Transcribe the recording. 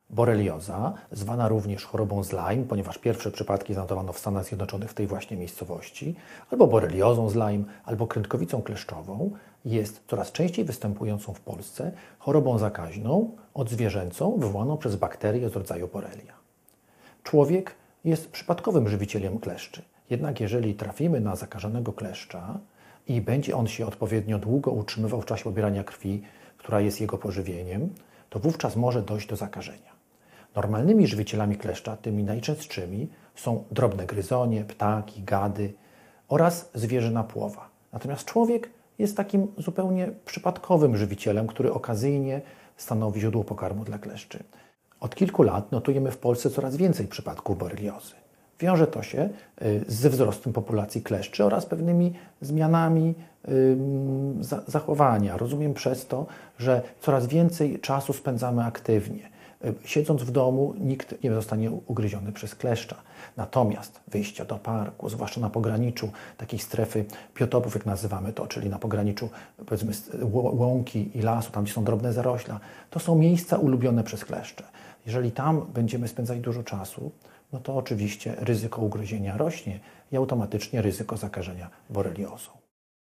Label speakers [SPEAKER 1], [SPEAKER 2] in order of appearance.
[SPEAKER 1] Borelioza, zwana również chorobą z Lyme, ponieważ pierwsze przypadki zanotowano w Stanach Zjednoczonych w tej właśnie miejscowości, albo boreliozą z Lyme, albo krętkowicą kleszczową, jest coraz częściej występującą w Polsce chorobą zakaźną, odzwierzęcą, wywołaną przez bakterię z rodzaju Borrelia. Człowiek jest przypadkowym żywicielem kleszczy, jednak jeżeli trafimy na zakażonego kleszcza i będzie on się odpowiednio długo utrzymywał w czasie pobierania krwi, która jest jego pożywieniem, to wówczas może dojść do zakażenia. Normalnymi żywicielami kleszcza, tymi najczęstszymi, są drobne gryzonie, ptaki, gady oraz zwierzyna płowa. Natomiast człowiek jest takim zupełnie przypadkowym żywicielem, który okazyjnie stanowi źródło pokarmu dla kleszczy. Od kilku lat notujemy w Polsce coraz więcej przypadków boreliozy. Wiąże to się ze wzrostem populacji kleszczy oraz pewnymi zmianami zachowania. Rozumiem przez to, że coraz więcej czasu spędzamy aktywnie. Siedząc w domu, nikt nie zostanie ugryziony przez kleszcza. Natomiast wyjścia do parku, zwłaszcza na pograniczu takiej strefy biotopów, jak nazywamy to, czyli na pograniczu, powiedzmy, łąki i lasu, tam gdzie są drobne zarośla, to są miejsca ulubione przez kleszcze. Jeżeli tam będziemy spędzać dużo czasu, no to oczywiście ryzyko ugryzienia rośnie i automatycznie ryzyko zakażenia boreliozą.